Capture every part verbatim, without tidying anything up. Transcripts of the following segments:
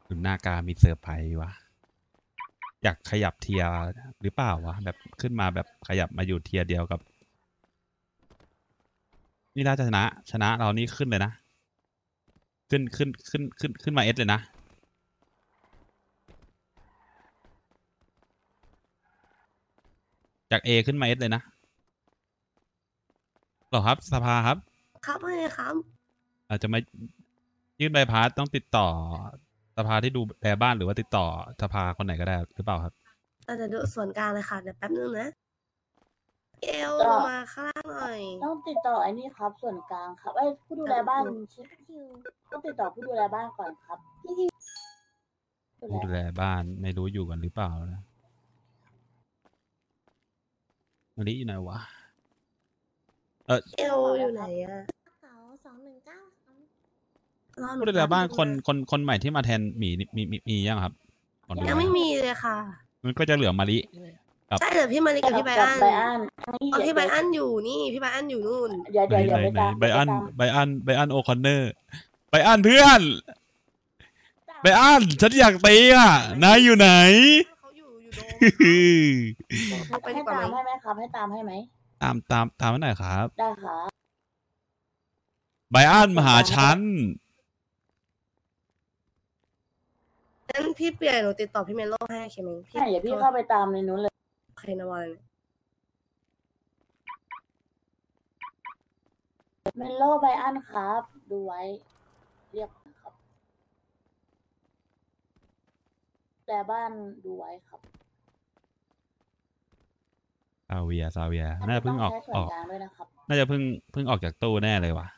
หรือหน้ากามีเซอร์ไพรส์วะอยากขยับเทียร์หรือเปล่าวะแบบขึ้นมาแบบขยับมาอยู่เทียร์เดียวกับนี่น่าจะชนะชนะเรานี่ขึ้นเลยนะขึ้นขึ้นขึ้นขึ้นขึ้นมาเอสเลยนะจากเอขึ้นมาเอสเลยนะหรอครับสภาครับครับไม่ครับอาจจะมายื่นใบพัดต้องติดต่อสภาที่ดูแลบ้านหรือว่าติดต่อสภาคนไหนก็ได้หรือเปล่าครับเราจะดูส่วนกลางเลยค่ะเดี๋ยวแป๊บนึงนะเอลลงมาข้างล่างหน่อยต้องติดต่อไอ้นี่ครับส่วนกลางครับไอ้ผู้ดูแลบ้านต้องติดต่อผู้ดูแลบ้านก่อนครับพี่ที่ผู้ดูแลบ้านไม่รู้อยู่กันหรือเปล่านะวันนี้อยู่ไหนวะเออเอลอยู่ไหนอะเสาสองหนึ่งเก้าผู้ดูแลบ้านคนคนคนใหม่ที่มาแทนหมีมีมีมียังครับยังไม่มีเลยค่ะมันก็จะเหลือมาลิใช่เหลือพี่มาริกับพี่ไบอันไบอันอ๋อพี่ไบอันอยู่นี่พี่ไบอันอยู่นู่นเดี๋ยวเดี๋ยวเดี๋ยวไปตามไบอันไบอันไบอันโอคอนเนอร์ไบอันเพื่อนไบอันฉันอยากตีอ่ะนายอยู่ไหนเขาอยู่อยู่โดมให้ตามให้ไหมครับให้ตามให้ไหมตามตามตามไว้หน่อยครับได้ครับไบอันมาหาฉันงั้นพี่เปลี่ยนหนูติดต่อพี่เมโลให้ใช่ไหมพี่เดี๋ยวพี่เข้าไปตามในนู้นเลยใครนะวันเมโลไบอันครับดูไว้เรียกครับแต่บ้านดูไว้ครับซาเวียซาเวียน่าจะเพิ่งออกออกน่าจะเพิ่งเพิ่งออกจากตู้แน่เลยว่ะ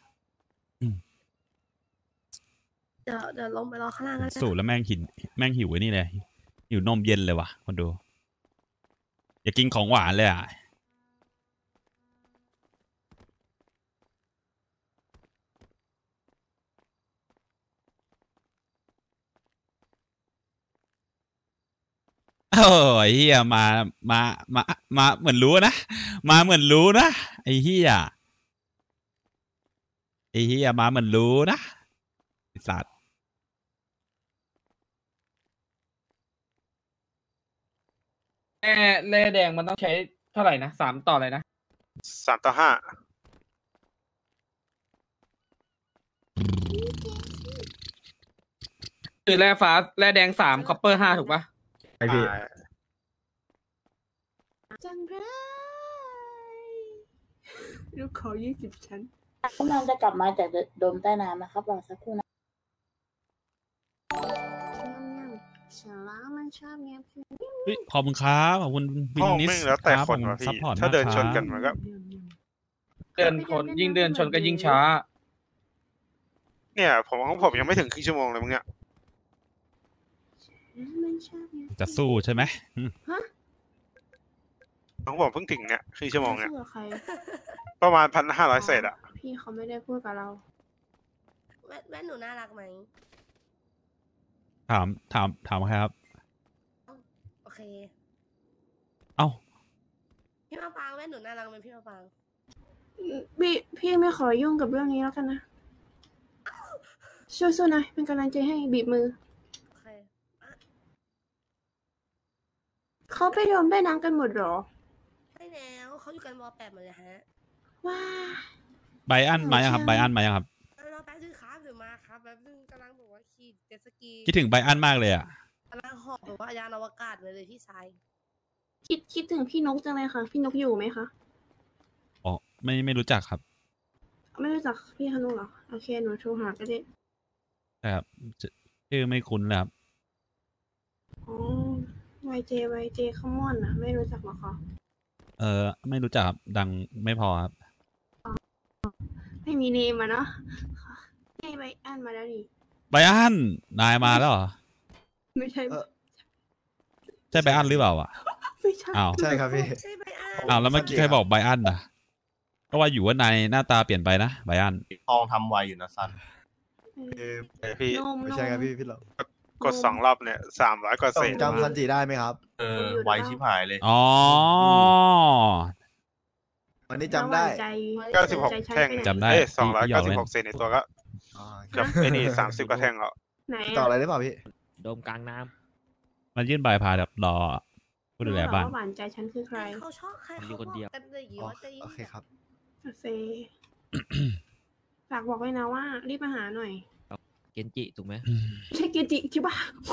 เดี๋ยวเดี๋ยวลงไปรอข้างล่างกันสูตรแล้วแม่งหินแม่งหิวไอ้นี่เลยหิวนมเย็นเลยว่ะคนดูอย่ากินของหวานเลยอ่ะโอ้ยเฮียมามามามาเหมือนรู้นะมาเหมือนรู้นะไอ้เฮียไอ้เฮียมาเหมือนรู้นะไอ้สัตว์แร่แร่แดงมันต้องใช้เท่าไหร่นะสามต่ออะไรนะสามต่อห้าคือแร่ฟ้าแร่แดงสามคอปเปอร์ห้าถูกปะไอพี่จังไรลูกขอยี่สิบชั้นกำลังจะกลับมาจากโดมใต้น้ำนะครับรอสักครู่นะขอบคุณครับขอบคุณวินนิสแล้วแต่คนว่ะพี่ถ้าเดินชนกันมันก็เดินคนยิ่งเดินชนก็ยิ่งช้าเนี่ยผมของผมยังไม่ถึงครึ่งชั่วโมงเลยมึงเนี่ยจะสู้ใช่ไหมของผมเพิ่งถึงเนี่ยครึ่งชั่วโมงเนี่ยประมาณพันห้าร้อยเศษอ่ะพี่เขาไม่ได้พูดกับเราแว่นหนูน่ารักไหมถามถามถามใครครับโอเคเอ้าพี่มาปางแว่นหนูน่ารักไหมพี่มาปางพี่พี่ไม่ขอยุ่งกับเรื่องนี้แล้วกันนะสู้ๆนะเป็นกำลังใจให้บีบมือโอเคเขาไปโดนได้น้ำกันหมดหรอใช่แล้วเขาอยู่กันวอแปดหมดเลยฮะว้าไบอันมายังครับไบอันมายังครับเราแป๊บนึงครับเดี๋ยวมาครับแป๊บนึงกำลังบอกว่าขี่เจ็ตสกีคิดถึงไบอันมากเลยอ่ะกำลังหอบแบบว่ายานอวกาศเลยเลยที่ทรายคิดคิดถึงพี่นกจังเลยค่ะพี่นกอยู่ไหมคะอ๋อไม่ไม่รู้จักครับไม่รู้จักพี่ฮานุเหรอโอเคหนูโทรหาก็ได้ครับชื่อไม่คุ้นเลยครับอ๋อไวเจไวเจคอมมอนนะไม่รู้จักหรอคะเออไม่รู้จักครับดังไม่พอครับไม่มีเนมอ่ะเนาะให้ไบอันมาแล้วนี่ไบอันนายมาแล้วเหรอไม่ใช่ใช่ไบอันหรือเปล่าอ่ะไม่ใช่อ้าวใช่ครับพี่อ้าวแล้วเมื่อกี้ใครบอกไบอันอ่ะก็ว่าอยู่ว่านายหน้าตาเปลี่ยนไปนะไบอันทองทำไวอยู่นะซันพี่ไม่ใช่ครับพี่พี่เรากดสองรอบเนี่ยสามร้อยกว่าเศษจำซันจิได้ไหมครับเออไวชิบหายเลยอ๋อวันนี้จำได้เก้าสิบหกแท่งจำได้สองร้อยเก้าสิบหกเศษในตัวก็กับไอ้นี่สามสิบกว่าแท่งแล้วไหนต่ออะไรได้เปล่าพี่โดมกลางน้มันยื่นใบพาแบบรอผู้ดูแลบ้านรู้หรอว่าหวานใจฉันคือใครเขาชอบใครเขาบอกกันเลยอ๋อว่าจะยิ่งโอเคครับเซ ฝากบอกไว้นะว่า รีบมาหาหน่อยำเกนจิถูกไหมไม่ใช่เกนจิใช่ปะ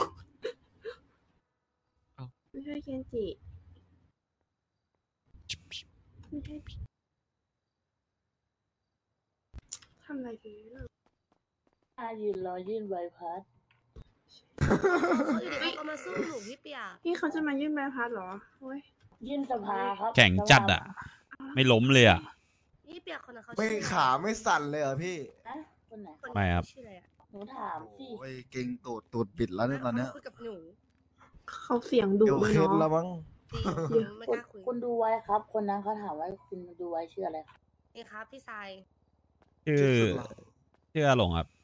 เอ้าไม่ใช่เกนจิไม่ใช่ทำอะไรกันเนี่ยถ้ายืนรอยื่นใบพัดเขาอยู่เขามาสู้หนูพี่เปียกพี่เขาจะมายื่นใบพัดเหรอโอ้ยยื่นสภาครับแข่งจัดอ่ะ ไม่ล้มเลยอ่ะพี่เปียกคนนั้นเขาไม่ชื่อขาไม่สั่นเลยเหรอพี่นะคนไหนคนนั้นไม่ครับชื่ออะไรอะหนูถามสิโอ้ยเก่งตูดตูดบิดแล้วเนี่ยตอนเนี้ยคุยกับหนูเขาเสียงดุเดี๋ยวเลยเคล็ดเนาะแล้วมั้งจริงไม่คุกณล้าคุยคุณดูไว้ครับ คนนั้นเขาถามว่าคุณดูไว้ชื่ออะไรครับเองครับพี่ทรายชื่อชื่ออาหลงครับ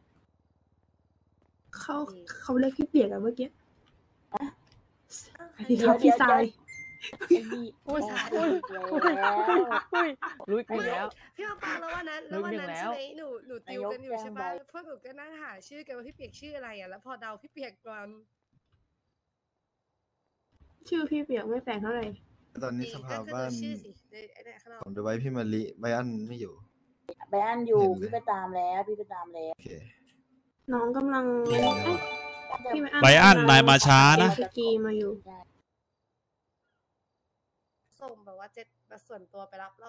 เขาเขาเรียกพี่เปียกอะเมื่อกี้อ้าวอันนี้ครับพี่ทรายไอ้นี่อุ้ยโอ้ยแล้วรู้อีกแล้วพี่มาปังแล้ววันนั้นแล้ววันนั้นนึกถึงแล้ใช่วไหมหนูหนูติวกันอยู่ใช่ปะพวกหนูก็นั่งหาชื่อกันว่าพี่เปียกชื่ออะไรอ่ะแล้วพอเดาพี่เปียกก่อนชื่อพี่เปียกไม่แปลกเท่าไหร่ตอนนี้สภาพบ้านก็คือดูชื่อสิในไอ้เนี่ยข้างนอกผมดูไว้พี่มาลิไบอันไม่อยู่ไปอันอยู่เห็นไหมพี่ไปตามแล้ว พี่ไปตามแล้วโอเคน้องกำลังเห็นเอ้ยแล้วพี่ไบอันนายมาช้านะสกีมาอยู่ใช่ส่งแบบว่าเจ็ดแบบส่วนตัวไปรับเรา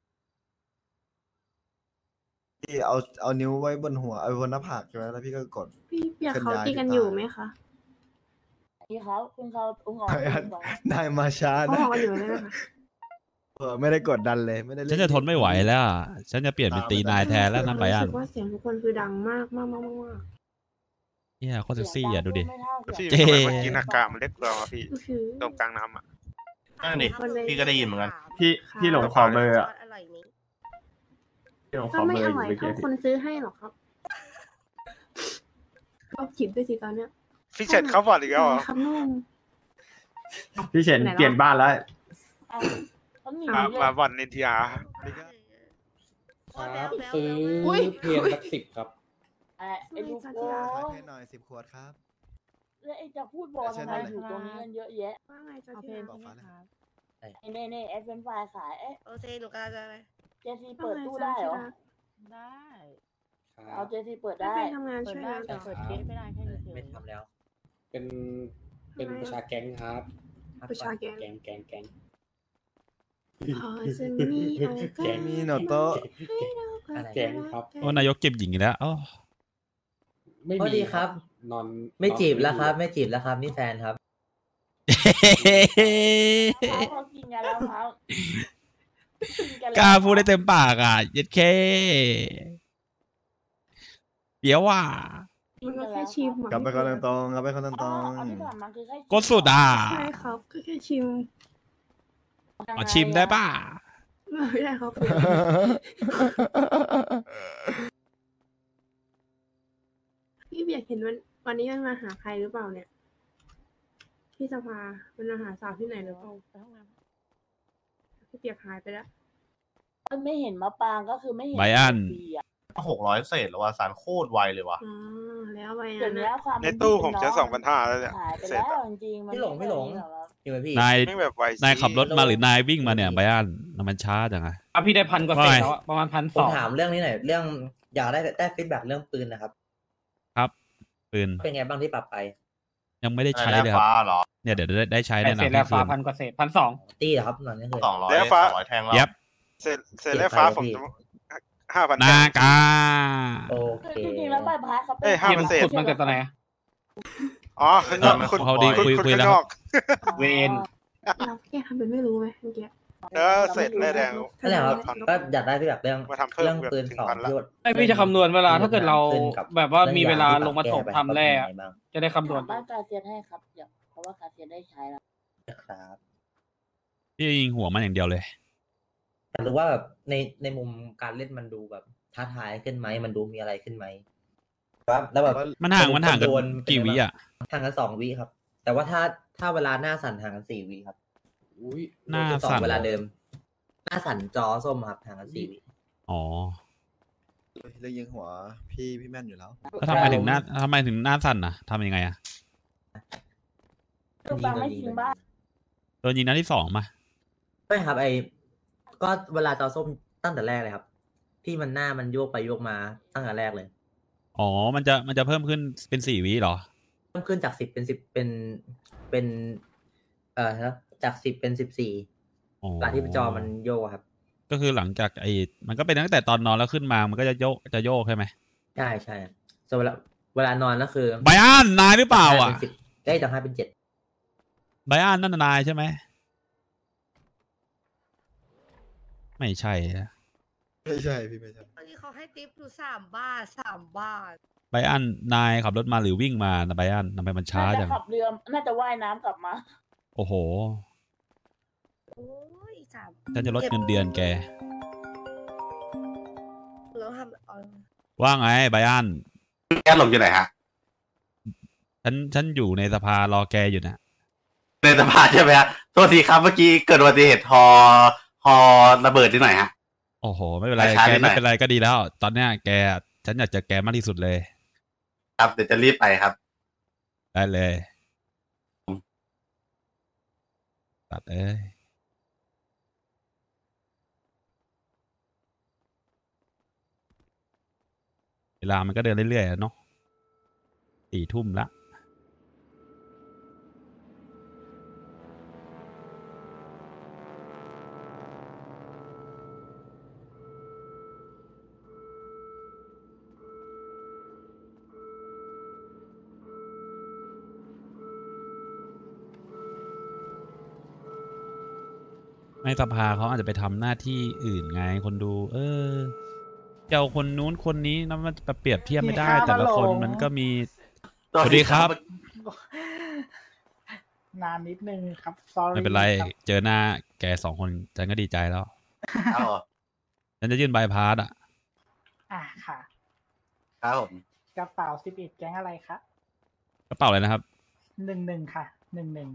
พี่เอาเอานิ้วไว้บนหัวเอาไว้บนหน้าผากใช่ไหมแล้วพี่ก็กดพี่เปียกเคลื่อนเขาย้ายตีกันที่อยู่ตาไหมคะพี่เขาคุณเขาอุ้งออกไบอันอุ้งออกนายมาช้าเขานะบอกกันอยู่เลยนะคะเออไม่ได้กดดันเลยไม่ได้เล่ฉันจะทนไม่ไหวแล้วอะฉันจะเปลี่ยนเป็นตีนายแทนแล้วนะไบอันรู้สึกว่าเสียงทุกคนคือดังมากมากมากมากเนี่ยโคตรเซ็กซี่อ่ะดูดิไม่เท่าเสีพี่ยงเจ๊ทำไมเมื่อกี้หน้ากากมันเล็กกว่าพี่ก็คือตรงกลางน้ำอ่ะนั่นดิคนเลยพี่ก็ได้ยินเหมือนกันพี่พี่พี่หลงขอเบอร์อ่ะอร่อยนี้พี่หลงขก็อไม่เบอร์ออยู่ร่อยเมื่อเท่ากี้คนซื้อให้หรอกครับก็จิบด้วยสิตอนเนี้ยพี่เฉิดเขาบอกอีกแล้วเหรอครับนุ่มพี่เฉินไหนล่ะเปลี่ยนบ้านแล้วอ่ะเขาหนีมาเลยมาบอลเนทีอาร์ครับซื้ออุ้ยเพียงสักสิบครับอ่ะไอ้ลูกไม่โก้จ้ะขายให้หน่อยสิบขวดครับแล้วไอ้จะพูดบอกทำไมอยู่ตรงนี้กันเยอะแยะว่าไงจ๊ะที่รักบอกฟ้าเลยครับเน่เน่เอฟเฟนไฟขายเอ๊ะโอเคหนูกำลังจะไปเจซีเปิดตู้ได้เหรอได้เอาเจซีเปิดได้ได้ทำงานเปิช่ดวยได้งานแต่ต่อเปิดเคสไม่ได้แค่เฉยไม่ทำแล้วเป็นเป็นประชาแก๊งครับประชาแกงแก๊งแก๊งแก๊งพอจะมีโอกาสมีโนโตะให้เรากลับแก๊งครับโอ้นายกเก็บหญิงอีกแล้วอ๋อไม่สวัมีสดีครับนอนไม่จีบแล้วครับ ไม่จีบแล้วครับ นี่แฟนครับเขากินกันแล้วครับกล้าพูดได้เต็มปากอ่ะเย็ดเคเดี๋ยวว่ามันก็แค่ชิมอะกลับไปคนตรงๆกลับไปคนตอ๋รอง เอาที่ผ่านมาคือแค่กดสุดอ่ะใช่ครับก็แค่ชิมอ๋อชิมได้ป่ะไม่ได้ครับ พี่เบียร์เห็นวันวันนี้มันมาหาใครหรือเปล่าเนี่ยที่สภามันมาหาสาวที่ไหนหรือเปล่าๆไปห้องน้ำพี่เปียกหายไปแล้วไม่เห็นมะปรางก็คือไม่เห็นไบอันปีอะหกร้อยเศษแล้วว่ะสารโคตรไวเลยว่ะอ๋อแล้วไปเดี๋ยวนะนี้ความในตู้ผมเจอสองพันห้าแล้วเนี่ยหายไปเสร็จแล้วอะจริงๆมันพี่หลงไม่พี่หลงมีรอกครับจริงไหมพี่นายไม่แบบไวนายขับรถมาหรือนายวิ่งมาเนี่ยไบอันมันช้าจังอะอ่ะพี่ได้พันกว่าเศษแล้วอะประมาณพันผสมองถามเรื่องนี้หน่อย เรื่องอยากได้ได้ฟีดแบ็กเรื่องปืนนะครับครับปืนเป็นไงบ้างที่ปรับไปยังไม่ได้ใช้แร่เลยครับฟ้าเหรอเนี่ยเดี๋ยวได้ได้ใช้แปแน่ดนอเศนษแล้วที่ฟ้าคืนพันกว่าเศษพันสองตี้เหรอครับตอนนี้คือสองร้อยแล้วสฟ้าองร้อยแทงแล้วเย็บเสร็จเสร็จแล้วฟ้าผมห้าพันนากาโอเคจริงๆแล้วใบพัดเขาเป็นเอ้ยห้าพี่เปมัอน ร์เซ็นต์ขุดมันเกิดตอนไหนอะอ๋อข้างนอกคุณเขาดีคุณคุยคุณคุยข้างแล้วนอกเวนเราแค่ทำเป็นไม่รู้ไหมเมื่อกี้แล้วเสร็จแร่แดงนั่นแหละครับก็อยากได้ฟีดแบ็กเรื่องมาทำเพิ่มเรื่องปืนถึงสองพันละที่ว่าไอพี่จะคำนวณเวลาถ้าเกิดเราขึ้นกับแบบว่ามีเวลาเรื่องลงมาถมแก้ไปทำแร่ว่าอะเป็นยังไงบ้างจะได้คำนวณบ้านกาเซียนให้ครับเดี๋ยวเพราะว่ากาเซียนได้ใช้แล้วครับพี่ยิงหัวมันอย่างเดียวเลยแต่รู้ว่าแบบในในมุมการเล่นมันดูแบบท้าทายขึ้นไหมมันดูมีอะไรขึ้นไหมครับแล้วแบบมันห่างมันห่างกันโดนกี่วิอ่ะห่างกันสองวิครับ แต่ว่าถ้าถ้าเวลาหน้าสั่นห่างกันสี่วิครับอุ้ยหน้าคือสอสั่งนเวลาเดิม หน้าสั่นจอส้มครับห่างกันสี่วิอ๋อเลยยิงหัวพี่พี่แม่นอยู่แล้วแล้วทำไมถึงหน้าทำไมถึงหน้าสั่นอ่ะทำยังไงอ่ะตรงกลางไม่ทิ้งบ้านโดนยิงนัดที่สองมาไม่ครับไอ้ก็เวลาจอส้มตั้งแต่แรกเลยครับ ที่มันหน้ามันโยกไปโยกมาตั้งแต่แรกเลยอ๋อมันจะมันจะเพิ่มขึ้นเป็นสี่วิเหรอเพิ่มขึ้นจากสิบเป็นสิบเป็นเป็น เอ่อนะจากสิบเป็นสิบสี่อ๋อหลังที่จอมันโยกอะครับก็คือหลังจากไอ้มันก็เป็นตั้งแต่ตอนนอนแล้วขึ้นมามันก็จะโยกจะโยกใช่ไหมใช่ใช่ส่วนเวลาเวลานอนก็คือไบอันนายหรือเปล่าอ่ะเป็นสิบได้จากห้าเป็นเจ็ดไบอันนั่นนายใช่ไหมไม่ใช่นะไม่ใช่พี่ไม่ใช่วันนี้เขาให้ทิปดูสามบาทสามบาทไบอันนายขับรถมาหรือวิ่งมานะไบอันทำไมมันช้าน่าจัจะงขับเรือน่าจะว่ายน้ำกลับมาโอ้โหโอ้ยสามฉันจะลดเงินเดือนแกแล้วทำเอาว่าไงไบอันแกหลงอยู่ไหนฮะฉันฉันอยู่ในสภารอแกอยู่นะในสภาใช่ไหมฮะโทษทีครับเมื่อกี้เกิดอุบัติเหตุฮอฮอระเบิดนิดหน่อยฮะโอ้โห ไม่เป็นไรช้าแกนิดหน่ไม่อยเป็นไรก็ดีแล้ว ตอนเนี้ยแกฉันอยากเจอแกมากที่สุดเลยครับเดี๋ยวจะรีบไปครับได้เลยตัดเอ้ยเวลามันก็เดินเรื่อยๆอะเนาะสี่ทุ่มละในสภาเขาอาจจะไปทำหน้าที่อื่นไงคนดู เออเจ้าคนนู้นคนนี้นะมันจะเปรียบเทียบไม่ได้ แต่ละคนมันก็มี สวัสดีครับนานนิดนึงครับ sorry ไม่เป็นไรครับเจอหน้าแกสองคนฉันก็ดีใจแล้วเอาเหรอฉันจะยื่นใบพาสอ่ะอ่ะค่ะครับผมกระเป๋าสิบเอ็ดแก๊งอะไรคะกระเป๋าเลยนะครับหนึ่งหนึ่งค่ะหนึ่งหนึ่ง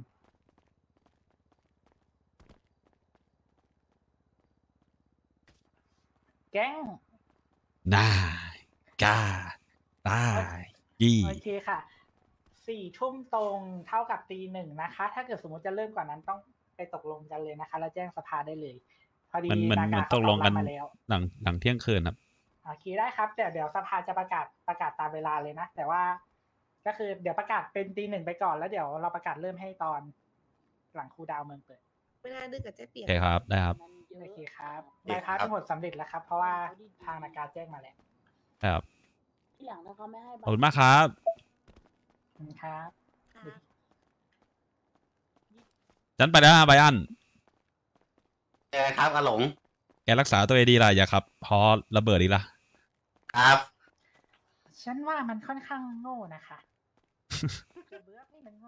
แก๊งนายกาตายยี่โอเคค่ะสี่ทุ่มตรงเท่ากับตีหนึ่งนะคะ ถ้าเกิดสมมติจะเริ่มกว่านั้นต้องไปตกลงกันเลยนะคะ แล้วแจ้งสภาได้เลย พอดีมันมันนามักานต้องลงกันเขาตอบรับมาแล้วหลังหลังเที่ยงคืนครับโอเคได้ครับเดี๋ยวเดี๋ยวสภาจะประกาศประกาศตามเวลาเลยนะ แต่ว่าก็คือเดี๋ยวประกาศเป็นตีหนึ่งไปก่อนแล้วเดี๋ยวเราประกาศเริ่มให้ตอนหลังครูดาวเมืองเปิดไม่น่าดื้อกับเจ๊เปียโอก เคครับ ได้ครับโอเคครับใบพัดทั้งหมดสำเร็จแล้วครับ เพราะว่าทางนาการแจ้งมาแล้วครับที่หลังถ้าเขาไม่ให้ขอบคุณมากครับขอบคุณครับฉันไปแล้วนะไบอันแกครับอาหลงแกรักษาตัวเองดีล่ะอย่าครับ พอระเบิดอีกล่ะครับฉันว่ามันค่อนข้างโง่นะคะกระเบื้องนี่มันโง่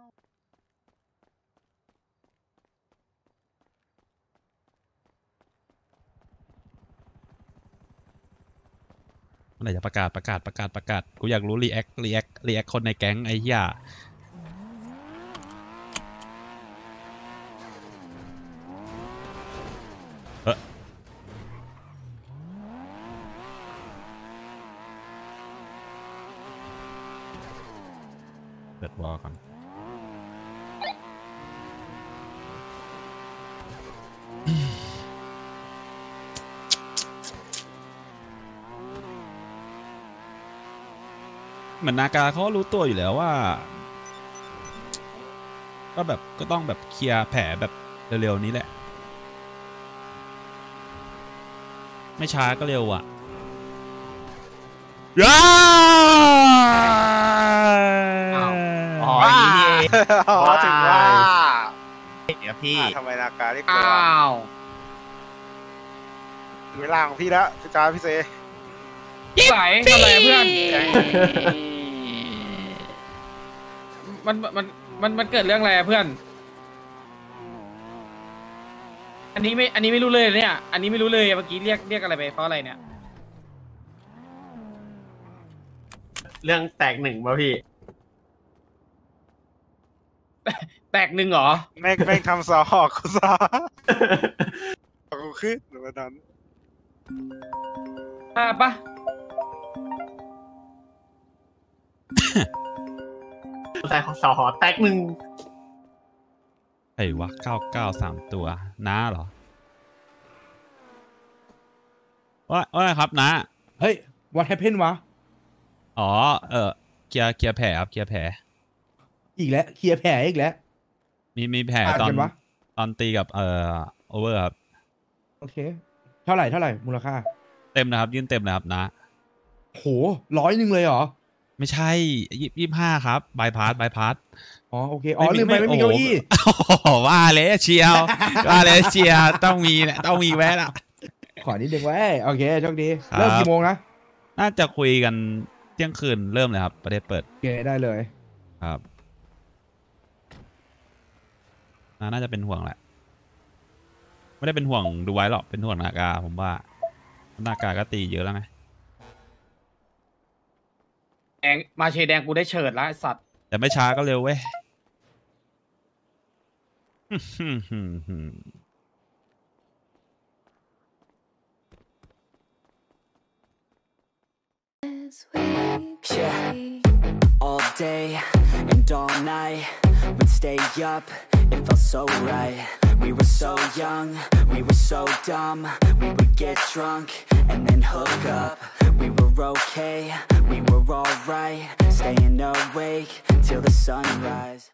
เมื่อไหร่จะประกาศประกาศประกาศประกาศกูอยากรู้รีแอครีแอครีแอคคนในแก๊งไอ้เหี้ยเออเปิดวอลก่อนเหมือนนากาเขารู้ตัวอยู่แล้วว่า ก็แบบก็ต้องแบบเคลียร์แผลแบบเร็วๆนี้แหละ ไม่ช้าก็เร็วอ่ะย้าอ๋ออย่างนี้นี่เองอ๋อถึงว่าเดี๋ยวพี่อ่ะทำไมนาการเรียกตัวอ้าวถึงเวลาของพี่แล้วพี่จ้าพี่เซไหลทำไรเพื่อน มันมันมันมันเกิดเรื่องอะไรอะเพื่อน อันนี้ไม่ อันนี้ไม่รู้เลยเนี่ย อันนี้ไม่รู้เลยเมื่อกี้เรียกเรียกอะไรไปเพราะอะไรเนี่ยเรื่องแตกหนึ่งป่ะพี่แตกหนึ่งเหรอแม่งแม่งทำซอหอกกูซอกูขึ้นหรือว่านั้นอ่าปะแต่ของสอหอแตกหนึ่งไอ้วะเก้าเก้าสามตัวน้าเหรอว่าว่าไงครับน้าเฮ้ย what happened วะอ๋อเออเคลียร์เคลียร์แผลครับเคลียร์แผลอีกแล้วเคลียร์แผลอีกแล้วมีมีแผลอ่านตอนกันวะตอนตีกับเอ่อโอเวอร์ครับโอเค เท่าไหร่เท่าไหร่มูลค่าเต็มนะครับยื่นเต็มนะครับนะโหร้อยหนึ่งเลยเหรอไม่ใช่ยี่ยี่ห้าครับบายพาสบายพาสอ๋อโอเคอ๋อลืมไปไม่มีเก้าอี้โอ้โหว่าเลยเชียวว่าเลยเชียวต้องมีแหละต้องมีแวะละขอนิดนึงไว้โอเคโชคดีครับเริ่มกี่โมงนะน่าจะคุยกันเที่ยงคืนเริ่มเลยครับ ประเทศเปิดโอเคได้เลยครับนาน่าจะเป็นห่วงแหละ ไม่ได้เป็นห่วงดูไว้หรอกเป็นห่วงนากาผมว่านากาก็ตีเยอะแล้วไงแดงมาเชแดงกูได้เฉิดแล้วไอ้สัตว์แต่ไม่ช้าก็เร็วเว้ย Yeah, all day and all night, we'd stay up, it felt so right. We were so young, we were so dumb, we would get drunk and then hook up. We were okay, we were alright, staying awake till the sunrise.